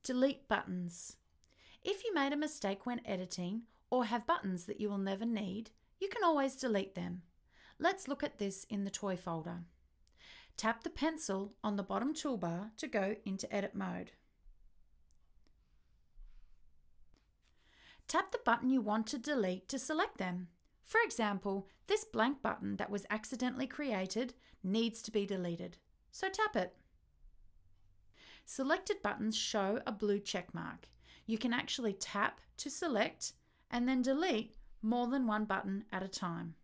Delete buttons. If you made a mistake when editing or have buttons that you will never need, you can always delete them. Let's look at this in the toy folder. Tap the pencil on the bottom toolbar to go into edit mode. Tap the button you want to delete to select them. For example, this blank button that was accidentally created needs to be deleted, so tap it. Selected buttons show a blue check mark. You can actually tap to select and then delete more than one button at a time.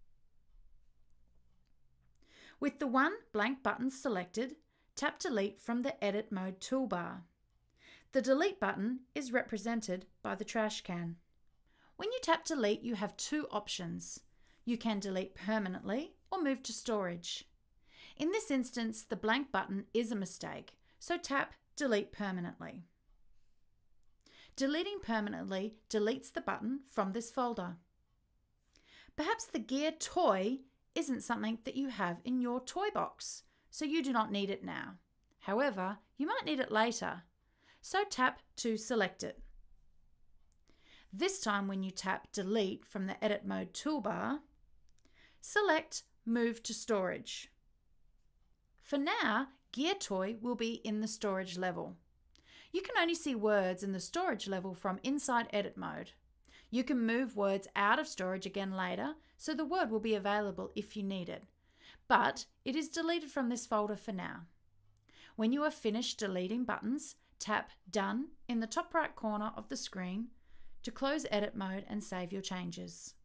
With the one blank button selected, tap Delete from the Edit Mode toolbar. The Delete button is represented by the trash can. When you tap Delete, you have two options. You can delete permanently or move to storage. In this instance, the blank button is a mistake, so tap Delete permanently. Deleting permanently deletes the button from this folder. Perhaps the gear toy isn't something that you have in your toy box, so you do not need it now. However, you might need it later, so tap to select it. This time when you tap Delete from the Edit Mode toolbar, select Move to Storage. For now, Gear Toy will be in the storage level. You can only see words in the storage level from inside Edit Mode. You can move words out of storage again later, so the word will be available if you need it. But it is deleted from this folder for now. When you are finished deleting buttons, tap Done in the top right corner of the screen to close Edit Mode and save your changes.